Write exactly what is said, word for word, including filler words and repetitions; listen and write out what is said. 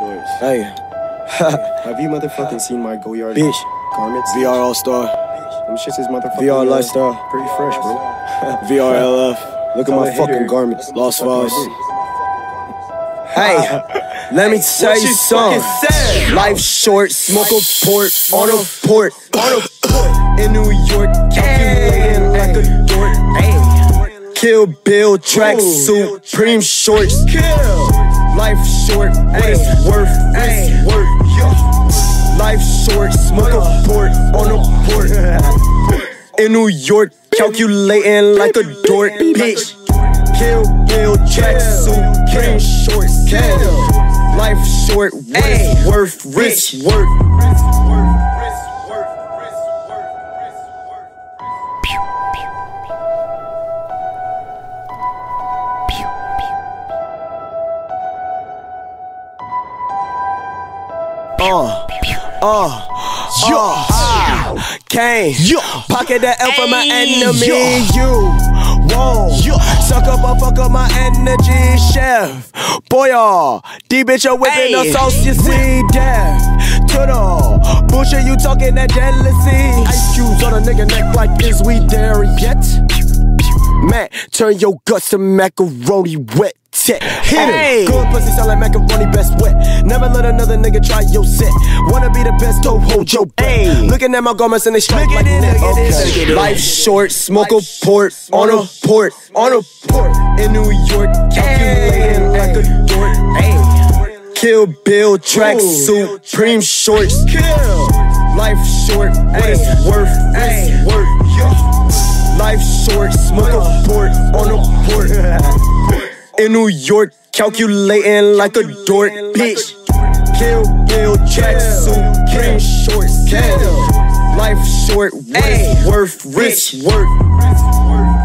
shorts. Hey. Have you motherfucking seen my Go Yard Bitch. garments? V R All-Star. Them shits is motherfucking V R uh, Lifestyle. pretty fresh, bro. V R L F. Look at Tell my a hater, fucking garments. Lost fuck my files. dick. Hey, let me tell you something. Life short, smoke a port on a port, on a port in New York, calculating like a dork. Ay. Kill Bill, track suit, Supreme shorts. Life short, what it's worth, it's worth. Life short, smoke a port on a port in New York, calculating like a dork, bitch. Kill Bill, track suit, Supreme shorts. Life short, what it's worth, rich work. Uh, uh, yo, I came, pocket that L for my enemy, you, whoa, suck up or fuck up my energy, chef, boy, y'all, D bitch, you're whipping the sauce, you see, death, to the bullshit, you talking that jealousy, ice cubes on a nigga neck like, is we there yet? Man, turn your guts to macaroni wet. Hit it. Good pussy sound like macaroni best wet. Never let another nigga try your set. Wanna be the best, don't hold your breath. Looking at my garments and they strike like net. Okay. Life short, smoke a port on a port, on a port in New York, calculating like a dork. Ay. Kill Bill, track suit, Supreme shorts. Life short, what it's worth, it's worth. Life short, smoke a port on a port in New York, calculating like a dork, bitch. Kill Bill, track suit, Supreme shorts. Life short, what it's worth, rich work.